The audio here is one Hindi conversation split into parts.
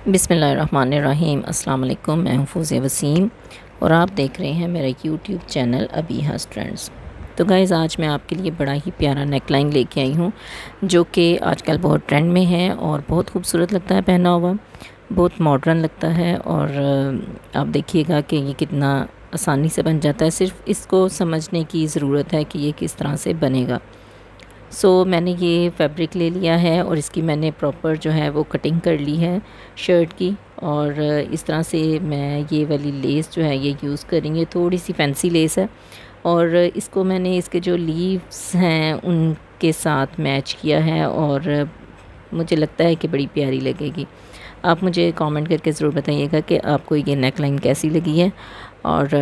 बिस्मिल्लाहिर्रहमानिर्रहीम। अस्सलाम वालेकुम। मैं हूँ फौज़िया वसीम और आप देख रहे हैं मेरा यूट्यूब चैनल अबीहास ट्रेंड्स। तो गाइज़, आज मैं आपके लिए बड़ा ही प्यारा नेकलाइन लेके आई हूँ जो कि आजकल बहुत ट्रेंड में है और बहुत खूबसूरत लगता है पहना हुआ, बहुत मॉडर्न लगता है। और आप देखिएगा कि ये कितना आसानी से बन जाता है, सिर्फ इसको समझने की ज़रूरत है कि ये किस तरह से बनेगा। मैंने ये फैब्रिक ले लिया है और इसकी मैंने प्रॉपर जो है वो कटिंग कर ली है शर्ट की। और इस तरह से मैं ये वाली लेस जो है ये यूज़ करेंगे, थोड़ी सी फैंसी लेस है और इसको मैंने इसके जो लीव्स हैं उनके साथ मैच किया है और मुझे लगता है कि बड़ी प्यारी लगेगी। आप मुझे कमेंट करके ज़रूर बताइएगा कि आपको ये नेकलाइन कैसी लगी है। और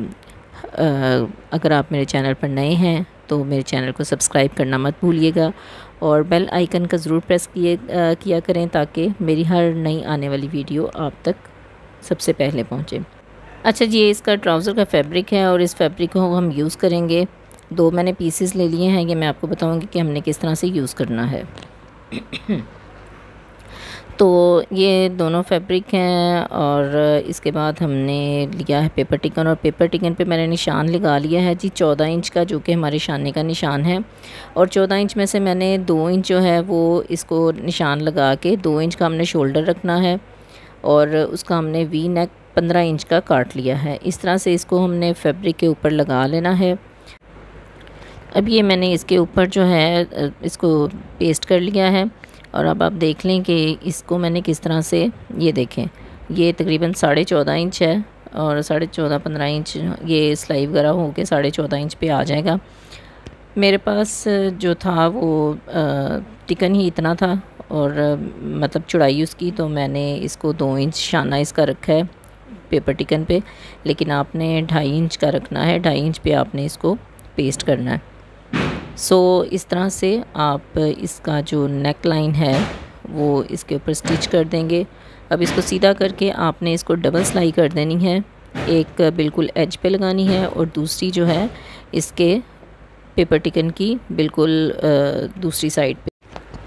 अगर आप मेरे चैनल पर नए हैं तो मेरे चैनल को सब्सक्राइब करना मत भूलिएगा और बेल आइकन का ज़रूर प्रेस किया करें ताकि मेरी हर नई आने वाली वीडियो आप तक सबसे पहले पहुंचे। अच्छा जी, ये इसका ट्राउज़र का फैब्रिक है और इस फैब्रिक को हम यूज़ करेंगे। 2 मैंने पीसेस ले लिए हैं, ये मैं आपको बताऊंगी कि हमने किस तरह से यूज़ करना है। तो ये दोनों फैब्रिक हैं और इसके बाद हमने लिया है पेपर टिकन और पेपर टिकन पे मैंने निशान लगा लिया है जी 14 इंच का, जो कि हमारे शाने का निशान है। और 14 इंच में से मैंने 2 इंच जो है वो इसको निशान लगा के 2 इंच का हमने शोल्डर रखना है और उसका हमने वी नेक 15 इंच का काट लिया है। इस तरह से इसको हमने फैब्रिक के ऊपर लगा लेना है। अब ये मैंने इसके ऊपर जो है इसको पेस्ट कर लिया है और अब आप देख लें कि इसको मैंने किस तरह से, ये देखें, ये तकरीबन 14.5 इंच है और 14.5-15 इंच ये सिलाई वगैरह हो के 14.5 इंच पे आ जाएगा। मेरे पास जो था वो टिकन ही इतना था और मतलब चौड़ाई उसकी, तो मैंने इसको 2 इंच शाना इसका रखा है पेपर टिकन पे, लेकिन आपने 2.5 इंच का रखना है। 2.5 इंच पे आपने इसको पेस्ट करना है। इस तरह से आप इसका जो नेक लाइन है वो इसके ऊपर स्टिच कर देंगे। अब इसको सीधा करके आपने इसको डबल सिलाई कर देनी है, एक बिल्कुल एज पे लगानी है और दूसरी जो है इसके पेपर टिकन की बिल्कुल दूसरी साइड पे।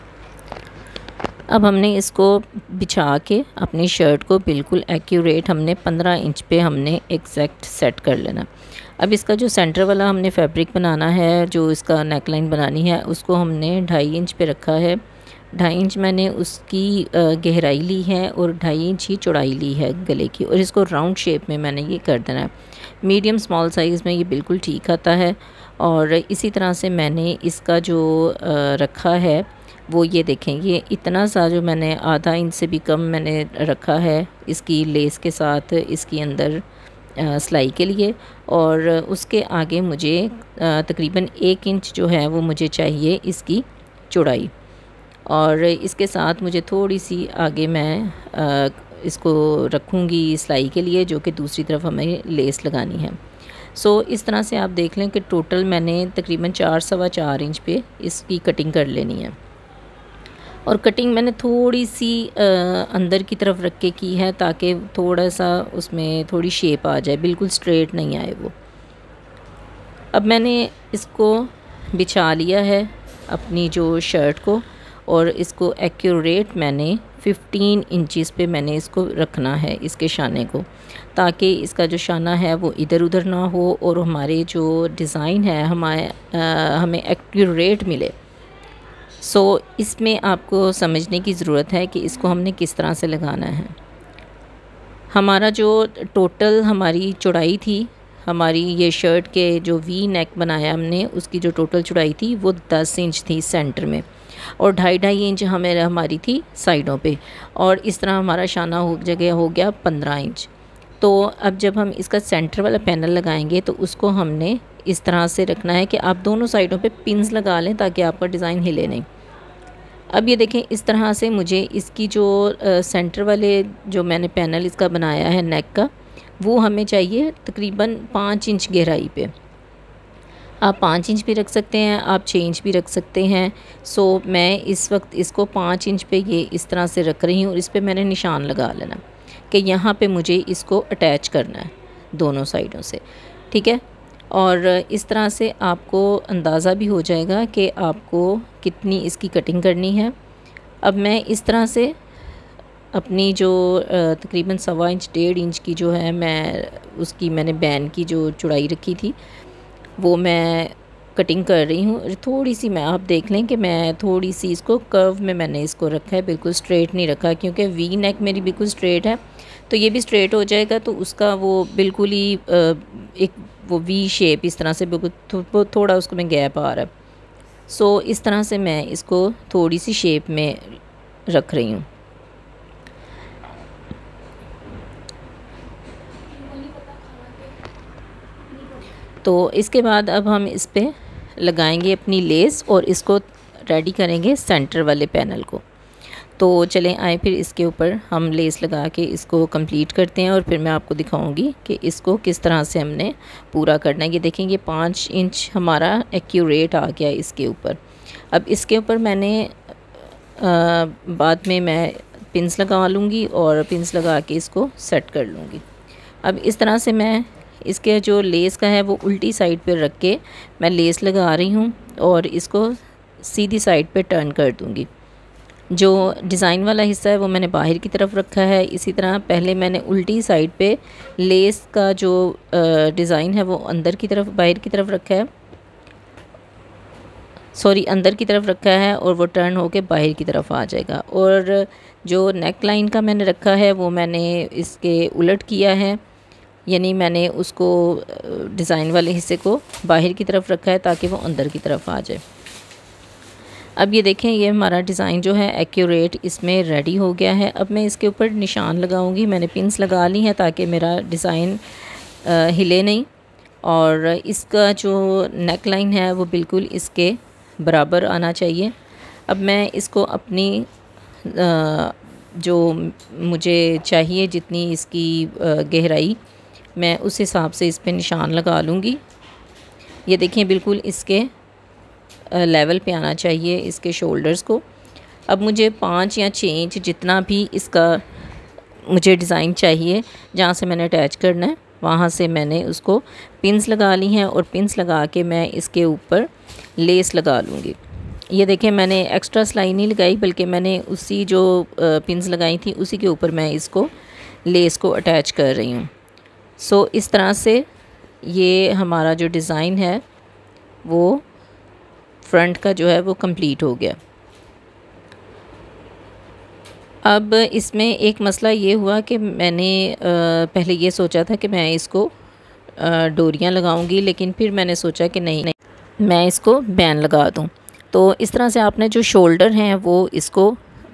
अब हमने इसको बिछा के अपनी शर्ट को बिल्कुल एक्यूरेट हमने 15 इंच पे हमने एग्जैक्ट सेट कर लेना। अब इसका जो सेंटर वाला हमने फैब्रिक बनाना है, जो इसका नेकलाइन बनानी है, उसको हमने 2.5 इंच पे रखा है। 2.5 इंच मैंने उसकी गहराई ली है और 2.5 इंच ही चौड़ाई ली है गले की और इसको राउंड शेप में मैंने ये कर देना है। मीडियम स्मॉल साइज़ में ये बिल्कुल ठीक आता है। और इसी तरह से मैंने इसका जो रखा है वो ये देखें, ये इतना सा जो मैंने आधा इंच से भी कम मैंने रखा है इसकी लेस के साथ इसकी अंदर सिलाई के लिए। और उसके आगे मुझे तकरीबन 1 इंच जो है वो मुझे चाहिए इसकी चौड़ाई और इसके साथ मुझे थोड़ी सी आगे मैं इसको रखूँगी सिलाई के लिए, जो कि दूसरी तरफ हमें लेस लगानी है। इस तरह से आप देख लें कि टोटल मैंने तकरीबन 4-4.25 इंच पे इसकी कटिंग कर लेनी है। और कटिंग मैंने थोड़ी सी अंदर की तरफ रख के की है ताकि थोड़ा सा उसमें थोड़ी शेप आ जाए, बिल्कुल स्ट्रेट नहीं आए वो। अब मैंने इसको बिछा लिया है अपनी जो शर्ट को और इसको एक्यूरेट मैंने 15 इंचेस पे मैंने इसको रखना है इसके शाने को, ताकि इसका जो शाना है वो इधर उधर ना हो और हमारे जो डिज़ाइन है हमें एक्यूरेट मिले। इसमें आपको समझने की ज़रूरत है कि इसको हमने किस तरह से लगाना है। हमारा जो टोटल हमारी चौड़ाई थी, हमारी ये शर्ट के जो वी नेक बनाया हमने, उसकी जो टोटल चौड़ाई थी वो 10 इंच थी सेंटर में और 2.5 इंच हमारी थी साइडों पे और इस तरह हमारा शाना हो गया 15 इंच। तो अब जब हम इसका सेंटर वाला पैनल लगाएंगे तो उसको हमने इस तरह से रखना है कि आप दोनों साइडों पे पिन्स लगा लें ताकि आपका डिज़ाइन हिले नहीं। अब ये देखें, इस तरह से मुझे इसकी जो सेंटर वाले जो मैंने पैनल इसका बनाया है नेक का, वो हमें चाहिए तकरीबन 5 इंच गहराई पे। आप 5 इंच भी रख सकते हैं, आप 6 इंच भी रख सकते हैं। मैं इस वक्त इसको 5 इंच पे ये इस तरह से रख रही हूँ और इस पर मैंने निशान लगा लेना कि यहाँ पे मुझे इसको अटैच करना है दोनों साइडों से, ठीक है। और इस तरह से आपको अंदाज़ा भी हो जाएगा कि आपको कितनी इसकी कटिंग करनी है। अब मैं इस तरह से अपनी जो तकरीबन 1.25 1.5 इंच की जो है मैंने बैन की जो चौड़ाई रखी थी वो मैं कटिंग कर रही हूँ। थोड़ी सी मैं आप देख लें कि मैं थोड़ी सी इसको कर्व में मैंने इसको रखा है, बिल्कुल स्ट्रेट नहीं रखा, क्योंकि वी नेक मेरी बिल्कुल स्ट्रेट है तो ये भी स्ट्रेट हो जाएगा, तो उसका वो बिल्कुल ही एक वो वी शेप इस तरह से बिल्कुल थोड़ा उसको में गैप आ रहा है। सो इस तरह से मैं इसको थोड़ी सी शेप में रख रही हूँ। तो इसके बाद अब हम इस पर लगाएंगे अपनी लेस और इसको रेडी करेंगे सेंटर वाले पैनल को। तो चलें आए फिर इसके ऊपर हम लेस लगा के इसको कंप्लीट करते हैं और फिर मैं आपको दिखाऊंगी कि इसको किस तरह से हमने पूरा करना है। ये देखेंगे 5 इंच हमारा एक्यूरेट आ गया इसके ऊपर। अब इसके ऊपर मैंने बाद में मैं पिंस लगा लूँगी और पिंस लगा के इसको सेट कर लूँगी। अब इस तरह से मैं इसके जो लेस का है वो उल्टी साइड पर रख के मैं लेस लगा रही हूँ और इसको सीधी साइड पे टर्न कर दूँगी। जो डिज़ाइन वाला हिस्सा है वो मैंने बाहर की तरफ रखा है। इसी तरह पहले मैंने उल्टी साइड पे लेस का जो डिज़ाइन है वो अंदर की तरफ बाहर की तरफ रखा है, सॉरी अंदर की तरफ रखा है और वो टर्न होके बाहर की तरफ आ जाएगा। और जो नेक लाइन का मैंने रखा है वो मैंने इसके उलट किया है, यानी मैंने उसको डिज़ाइन वाले हिस्से को बाहर की तरफ रखा है ताकि वो अंदर की तरफ आ जाए। अब ये देखें ये हमारा डिज़ाइन जो है एक्यूरेट इसमें रेडी हो गया है। अब मैं इसके ऊपर निशान लगाऊंगी। मैंने पिंस लगा ली हैं ताकि मेरा डिज़ाइन हिले नहीं, और इसका जो नेक लाइन है वो बिल्कुल इसके बराबर आना चाहिए। अब मैं इसको अपनी जो मुझे चाहिए जितनी इसकी गहराई मैं उस हिसाब से इस पर निशान लगा लूँगी। ये देखिए बिल्कुल इसके लेवल पे आना चाहिए इसके शोल्डर्स को। अब मुझे 5 या 6 इंच जितना भी इसका मुझे डिज़ाइन चाहिए जहाँ से मैंने अटैच करना है वहाँ से मैंने उसको पिंस लगा ली हैं और पिंस लगा के मैं इसके ऊपर लेस लगा लूँगी। ये देखें मैंने एक्स्ट्रा सिलाई नहीं लगाई बल्कि मैंने उसी जो पिंस लगाई थी उसी के ऊपर मैं इसको लेस को अटैच कर रही हूँ। सो इस तरह से ये हमारा जो डिज़ाइन है वो फ्रंट का जो है वो कंप्लीट हो गया। अब इसमें एक मसला ये हुआ कि मैंने पहले ये सोचा था कि मैं इसको डोरियां लगाऊंगी, लेकिन फिर मैंने सोचा कि नहीं मैं इसको बैन लगा दूं। तो इस तरह से आपने जो शोल्डर हैं वो इसको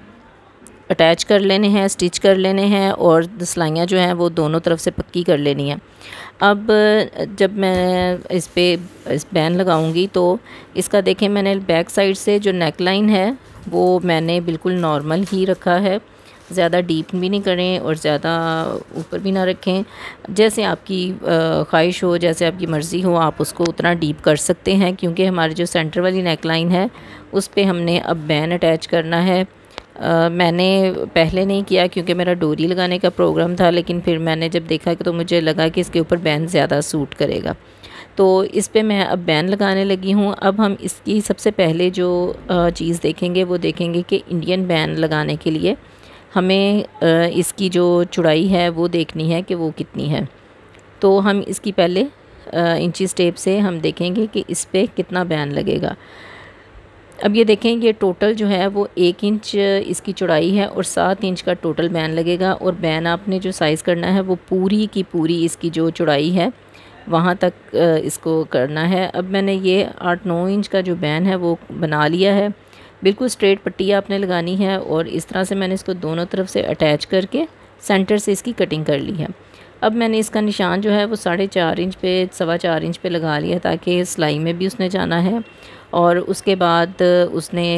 अटैच कर लेने हैं, स्टिच कर लेने हैं और सिलाइयाँ जो हैं वो दोनों तरफ से पक्की कर लेनी है। अब जब मैं इस बैन लगाऊंगी तो इसका देखें मैंने बैक साइड से जो नेक लाइन है वो मैंने बिल्कुल नॉर्मल ही रखा है, ज़्यादा डीप भी नहीं करें और ज़्यादा ऊपर भी ना रखें। जैसे आपकी ख्वाहिश हो, जैसे आपकी मर्ज़ी हो, आप उसको उतना डीप कर सकते हैं, क्योंकि हमारी जो सेंटर वाली नेक लाइन है उस पर हमने अब बैन अटैच करना है। मैंने पहले नहीं किया क्योंकि मेरा डोरी लगाने का प्रोग्राम था, लेकिन फिर मैंने जब देखा कि तो मुझे लगा कि इसके ऊपर बैन ज़्यादा सूट करेगा, तो इस पे मैं अब बैन लगाने लगी हूँ। अब हम इसकी सबसे पहले जो चीज़ देखेंगे वो देखेंगे कि इंडियन बैन लगाने के लिए हमें इसकी जो चौड़ाई है वो देखनी है कि वो कितनी है। तो हम इसकी पहले इंची स्टेप से हम देखेंगे कि इस पर कितना बैन लगेगा। अब ये देखें ये टोटल जो है वो 1 इंच इसकी चौड़ाई है और 7 इंच का टोटल बैन लगेगा। और बैन आपने जो साइज़ करना है वो पूरी की पूरी इसकी जो चौड़ाई है वहाँ तक इसको करना है। अब मैंने ये 8-9 इंच का जो बैन है वो बना लिया है। बिल्कुल स्ट्रेट पट्टी आपने लगानी है और इस तरह से मैंने इसको दोनों तरफ से अटैच करके सेंटर से इसकी कटिंग कर ली है। अब मैंने इसका निशान जो है वो 4.5 इंच पे 4.25 इंच पे लगा लिया ताकि सिलाई में भी उसने जाना है, और उसके बाद उसने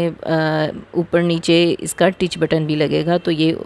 ऊपर नीचे इसका टिच बटन भी लगेगा, तो ये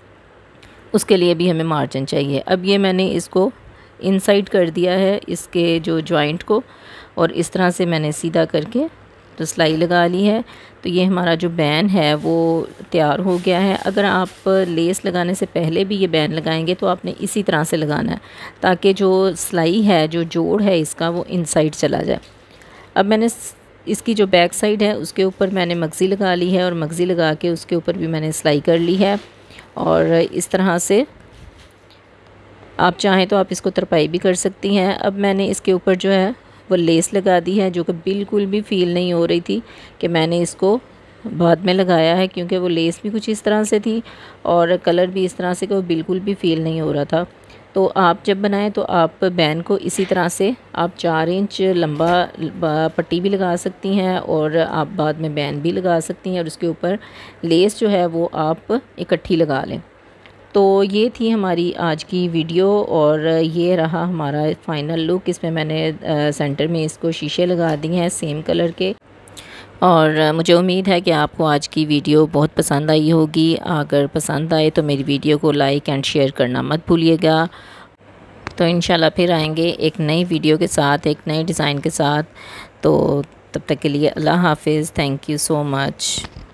उसके लिए भी हमें मार्जिन चाहिए। अब ये मैंने इसको इनसाइड कर दिया है इसके जो जॉइंट को, और इस तरह से मैंने सीधा करके तो सिलाई लगा ली है। तो ये हमारा जो बैन है वो तैयार हो गया है। अगर आप लेस लगाने से पहले भी ये बैन लगाएंगे तो आपने इसी तरह से लगाना है ताकि जो सिलाई है, जो जोड़ है इसका, वो इनसाइड चला जाए। अब मैंने इसकी जो बैक साइड है उसके ऊपर मैंने मगज़ी लगा ली है और मगज़ी लगा के उसके ऊपर भी मैंने सिलाई कर ली है। और इस तरह से आप चाहें तो आप इसको तरपाई भी कर सकती हैं। अब मैंने इसके ऊपर जो है वो लेस लगा दी है, जो कि बिल्कुल भी फ़ील नहीं हो रही थी कि मैंने इसको बाद में लगाया है, क्योंकि वो लेस भी कुछ इस तरह से थी और कलर भी इस तरह से कि वो बिल्कुल भी फ़ील नहीं हो रहा था। तो आप जब बनाएं तो आप बैन को इसी तरह से आप 4 इंच लंबा पट्टी भी लगा सकती हैं और आप बाद में बैन भी लगा सकती हैं और उसके ऊपर लेस जो है वो आप इकट्ठी लगा लें। तो ये थी हमारी आज की वीडियो और ये रहा हमारा फाइनल लुक। इसमें मैंने सेंटर में इसको शीशे लगा दिए हैं सेम कलर के और मुझे उम्मीद है कि आपको आज की वीडियो बहुत पसंद आई होगी। अगर पसंद आए तो मेरी वीडियो को लाइक एंड शेयर करना मत भूलिएगा। तो इंशाल्लाह फिर आएंगे एक नई वीडियो के साथ, एक नए डिज़ाइन के साथ। तो तब तक के लिए अल्लाह हाफिज़। Thank you so much.